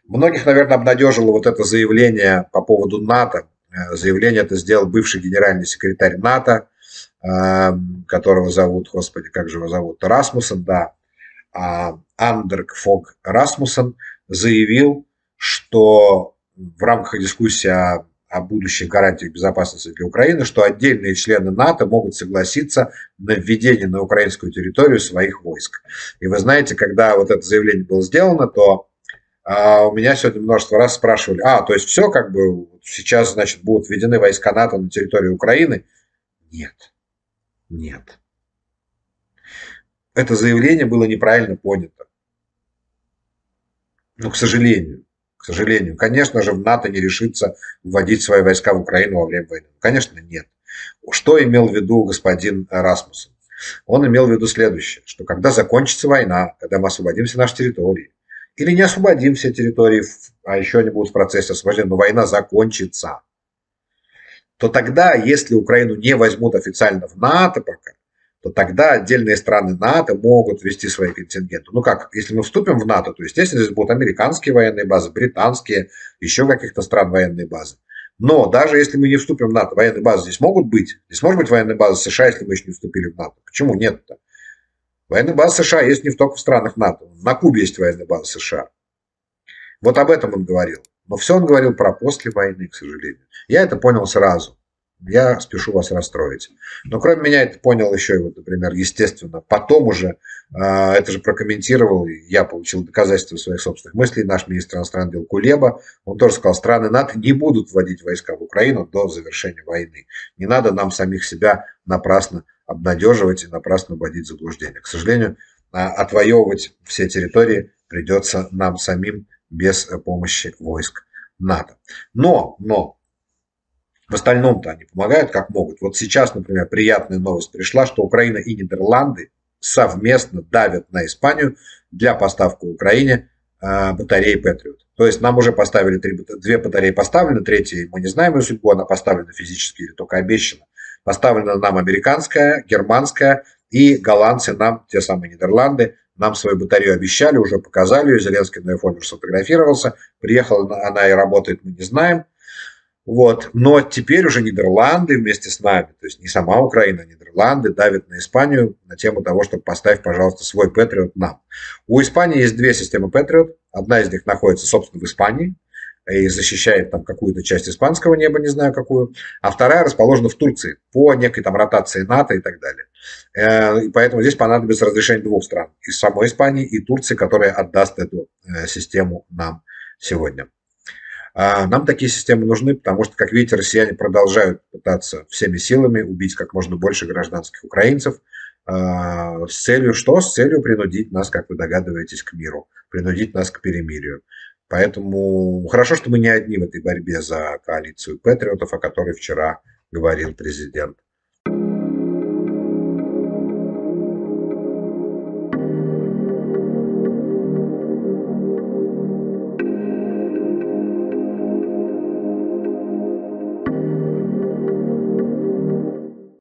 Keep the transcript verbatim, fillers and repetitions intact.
Многих, наверное, обнадежило вот это заявление по поводу НАТО. Э, Заявление это сделал бывший генеральный секретарь НАТО, э, которого зовут, господи, как же его зовут, Расмуссен, да, а, Андерк Фог Расмуссен заявил, что в рамках дискуссии о, о будущих гарантиях безопасности для Украины, что отдельные члены НАТО могут согласиться на введение на украинскую территорию своих войск. И вы знаете, когда вот это заявление было сделано, то а, у меня сегодня множество раз спрашивали, а, то есть все как бы сейчас, значит, будут введены войска НАТО на территорию Украины? Нет, нет. Это заявление было неправильно понято. Ну, к сожалению. К сожалению. Конечно же, в НАТО не решится вводить свои войска в Украину во время войны. Конечно, нет. Что имел в виду господин Расмуссен? Он имел в виду следующее, что когда закончится война, когда мы освободим все наши территории, или не освободим все территории, а еще они будут в процессе освобождения, но война закончится, то тогда, если Украину не возьмут официально в НАТО пока, то тогда отдельные страны НАТО могут ввести свои контингенты. Ну как, если мы вступим в НАТО, то, естественно, здесь будут американские военные базы, британские, еще каких-то стран военные базы. Но даже если мы не вступим в НАТО, военные базы здесь могут быть. Здесь может быть военная база США, если мы еще не вступили в НАТО. Почему нет-то? Военная база США есть не только в странах НАТО. На Кубе есть военная база США. Вот об этом он говорил. Но все он говорил про после войны, к сожалению. Я это понял сразу. Я спешу вас расстроить. Но кроме меня это понял еще и, вот, например, естественно, потом уже, э, это же прокомментировал, и я получил доказательства своих собственных мыслей, наш министр иностранных дел Кулеба, он тоже сказал, страны НАТО не будут вводить войска в Украину до завершения войны. Не надо нам самих себя напрасно обнадеживать и напрасно вводить в заблуждение. К сожалению, отвоевывать все территории придется нам самим без помощи войск НАТО. Но, но, в остальном-то они помогают как могут. Вот сейчас, например, приятная новость пришла, что Украина и Нидерланды совместно давят на Испанию для поставки Украине э, батареи Патриот. То есть нам уже поставили три, две батареи поставлены, третья мы не знаем ее судьбу, она поставлена физически или только обещана. Поставлена нам американская, германская и голландцы нам, те самые Нидерланды, нам свою батарею обещали, уже показали ее, Зеленский на айфоне сфотографировался, приехала она и работает, мы не знаем. Вот. Но теперь уже Нидерланды вместе с нами, то есть не сама Украина, а Нидерланды давят на Испанию на тему того, чтобы поставь, пожалуйста, свой Патриот нам. У Испании есть две системы Патриот. Одна из них находится, собственно, в Испании и защищает там какую-то часть испанского неба, не знаю какую. А вторая расположена в Турции по некой там ротации НАТО и так далее. И поэтому здесь понадобится разрешение двух стран. И самой Испании, и Турции, которая отдаст эту систему нам сегодня. Нам такие системы нужны, потому что, как видите, россияне продолжают пытаться всеми силами убить как можно больше гражданских украинцев с целью что? С целью принудить нас, как вы догадываетесь, к миру, принудить нас к перемирию. Поэтому хорошо, что мы не одни в этой борьбе за коалицию патриотов, о которой вчера говорил президент